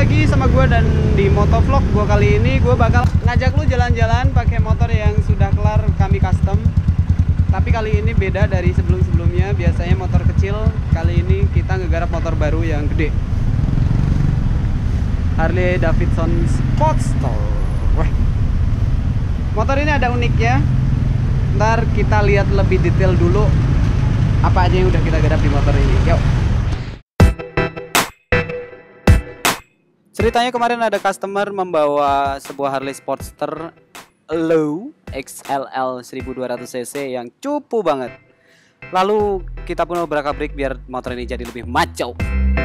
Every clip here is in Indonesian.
lagi sama gue dan di motovlog gue kali ini gue bakal ngajak lu jalan-jalan pakai motor yang sudah kelar kami custom. Tapi kali ini beda dari sebelum-sebelumnya. Biasanya motor kecil, kali ini kita ngegarap motor baru yang gede. Harley Davidson Sportster. Wah. Motor ini ada uniknya. Ntar kita lihat lebih detail dulu apa aja yang udah kita garap di motor ini. Yuk. Ceritanya kemarin ada customer membawa sebuah Harley Sportster Low XLL 1200cc yang cupu banget. Lalu kita pun obrak-abrik biar motor ini jadi lebih maco.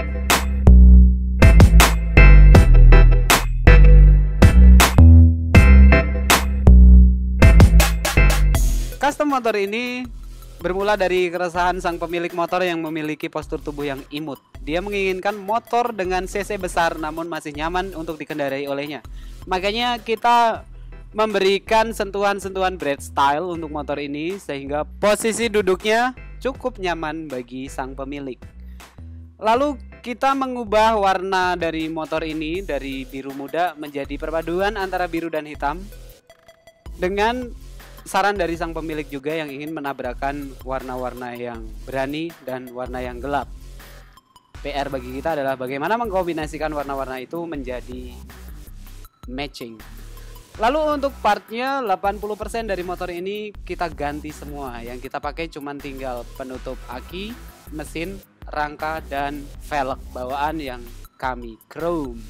Custom motor ini bermula dari keresahan sang pemilik motor yang memiliki postur tubuh yang imut. Dia menginginkan motor dengan cc besar namun masih nyaman untuk dikendarai olehnya. Makanya kita memberikan sentuhan-sentuhan bread style untuk motor ini sehingga posisi duduknya cukup nyaman bagi sang pemilik. Lalu kita mengubah warna dari motor ini dari biru muda menjadi perpaduan antara biru dan hitam dengan saran dari sang pemilik juga yang ingin menabrakkan warna-warna yang berani dan warna yang gelap. PR bagi kita adalah bagaimana mengkombinasikan warna-warna itu menjadi matching. Lalu untuk partnya 80% dari motor ini kita ganti semua. Yang kita pakai cuman tinggal penutup aki, mesin, rangka, dan velg bawaan yang kami chrome.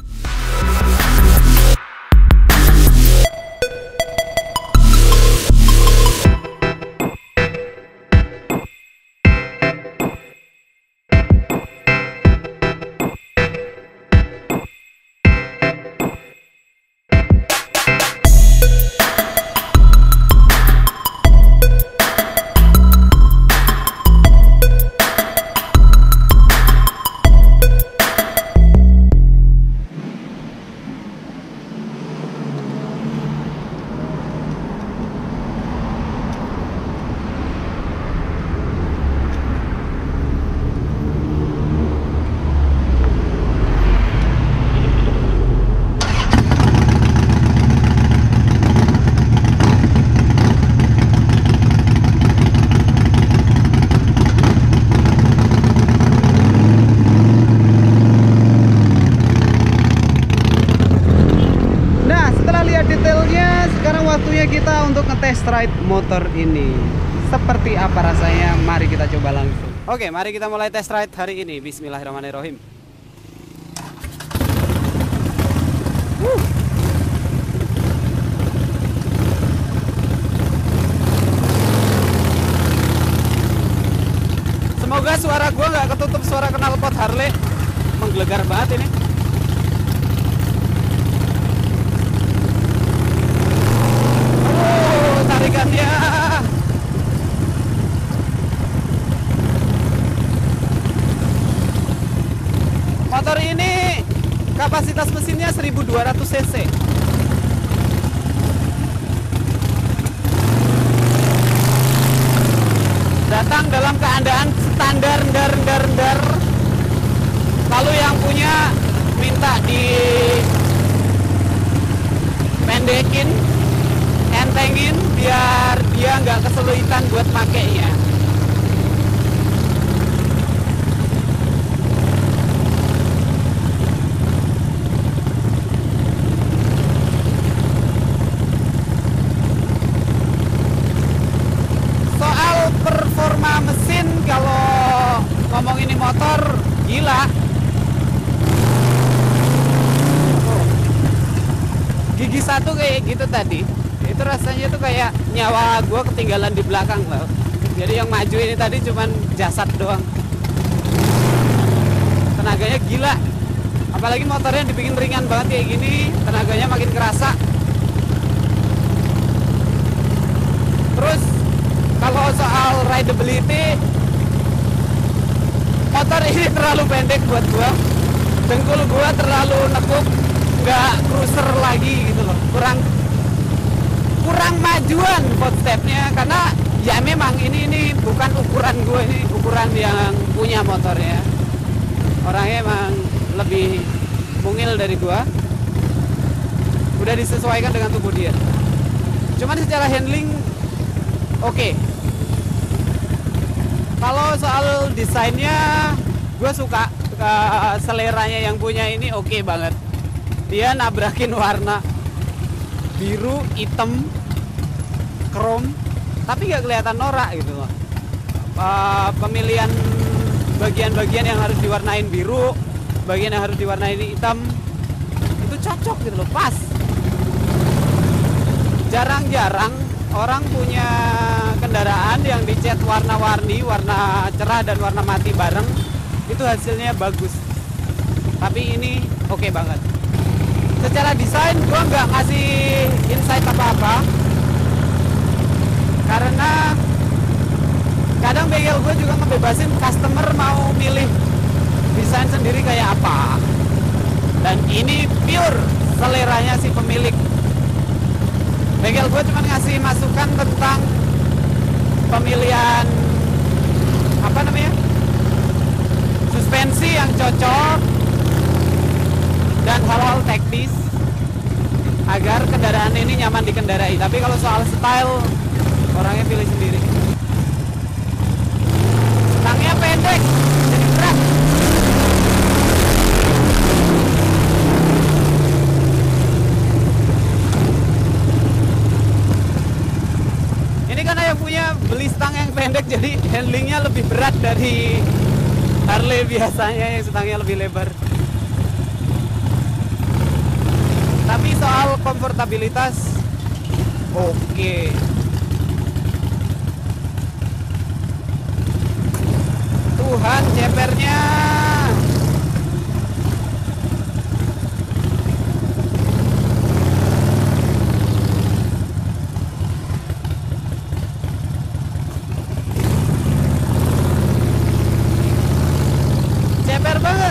Detailnya sekarang waktunya kita untuk ngetest ride motor ini. Seperti apa rasanya? Mari kita coba langsung. Oke, mari kita mulai test ride hari ini. Bismillahirrahmanirrahim. Semoga suara gua nggak ketutup suara knalpot Harley. Menggelegar banget ini. Tarikannya. Motor ini kapasitas mesinnya 1200 cc. Datang dalam keadaan standar dar. Lalu yang punya minta di pendekin, entengin biar dia nggak kesulitan buat makainya. Soal performa mesin, kalau ngomong ini motor gila. Gigi satu kayak gitu tadi. Itu rasanya tuh kayak nyawa gue ketinggalan di belakang loh. Jadi yang maju ini tadi cuman jasad doang. Tenaganya gila. Apalagi motornya dibikin ringan banget kayak gini, tenaganya makin kerasa. Terus kalau soal rideability, motor ini terlalu pendek buat gue. Dengkul gue terlalu nekuk, nggak cruiser lagi gitu loh. Kurang majuan footstepnya karena ya memang ini bukan ukuran gue, ini ukuran yang punya motornya. Orangnya emang lebih mungil dari gua. Udah disesuaikan dengan tubuh dia. Cuman secara handling oke. Kalau soal desainnya gua suka, seleranya yang punya ini oke banget. Dia nabrakin warna biru, hitam, krom, tapi nggak kelihatan norak gitu loh. Pemilihan bagian-bagian yang harus diwarnain biru, bagian yang harus diwarnain hitam, itu cocok gitu loh, pas. Jarang-jarang orang punya kendaraan yang dicat warna-warni, warna cerah dan warna mati bareng, itu hasilnya bagus. Tapi ini oke banget. Secara desain gua nggak ngasih insight apa-apa, karena kadang bengkel gue juga ngebebasin customer mau milih desain sendiri kayak apa. Dan ini pure seleranya si pemilik. Bengkel gue cuma ngasih masukan tentang pemilihan apa namanya, suspensi yang cocok dan hal-hal teknis agar kendaraan ini nyaman dikendarai. Tapi kalau soal style, orangnya pilih sendiri. Stangnya pendek, jadi berat. Ini karena yang punya beli stang yang pendek, jadi handlingnya lebih berat dari Harley biasanya yang stangnya lebih lebar. Tapi soal komfortabilitas oke. Tuhan, cepernya. Ceper banget.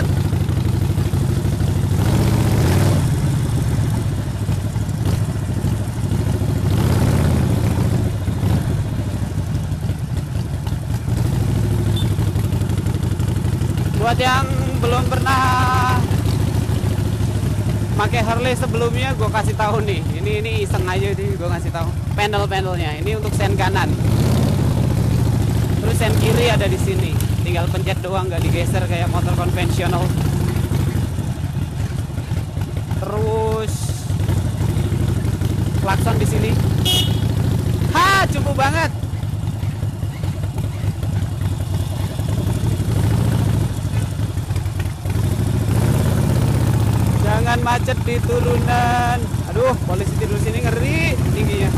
Buat yang belum pernah pakai Harley sebelumnya, gue kasih tahu nih. Ini iseng aja nih, gue kasih tahu. Panel-panelnya ini untuk sen kanan. Terus sen kiri ada di sini. Tinggal pencet doang, nggak digeser kayak motor konvensional. Terus klakson di sini. Ha, cukup banget. Jangan macet di turunan. Aduh, polisi tidur sini ngeri tingginya.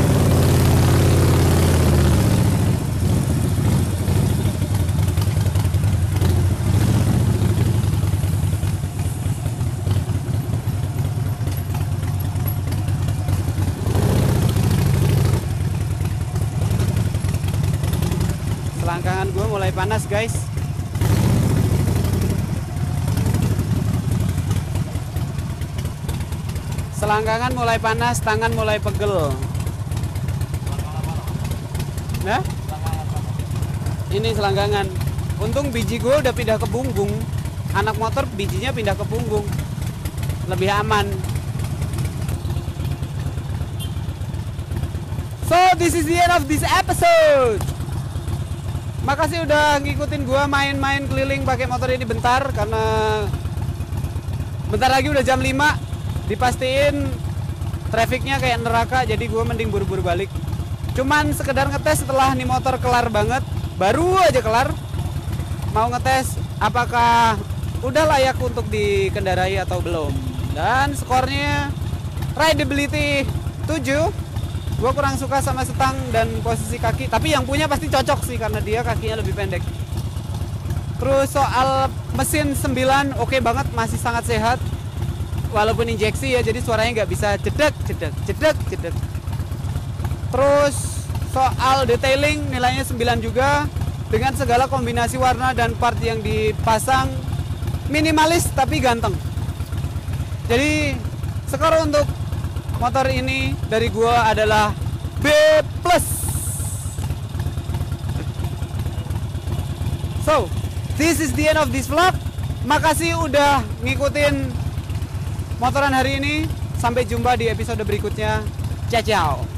Selangkangan gue mulai panas, guys. Selangkangan mulai panas, tangan mulai pegel. Nah, ini selangkangan. Untung biji gue udah pindah ke punggung. Anak motor bijinya pindah ke punggung, lebih aman. So this is the end of this episode. Makasih udah ngikutin gue main-main keliling pakai motor ini bentar, karena bentar lagi udah jam 5. Dipastiin trafficnya kayak neraka, jadi gue mending buru-buru balik. Cuman sekedar ngetes setelah nih motor kelar banget, baru aja kelar, mau ngetes apakah udah layak untuk dikendarai atau belum. Dan skornya rideability 7. Gue kurang suka sama setang dan posisi kaki, tapi yang punya pasti cocok sih karena dia kakinya lebih pendek. Terus soal mesin 9 oke banget, masih sangat sehat. Walaupun injeksi ya, jadi suaranya nggak bisa jedek. Terus soal detailing nilainya 9 juga. Dengan segala kombinasi warna dan part yang dipasang, minimalis tapi ganteng. Jadi skor untuk motor ini dari gua adalah B+. So, this is the end of this vlog. Makasih udah ngikutin motoran hari ini. Sampai jumpa di episode berikutnya. Ciao ciao.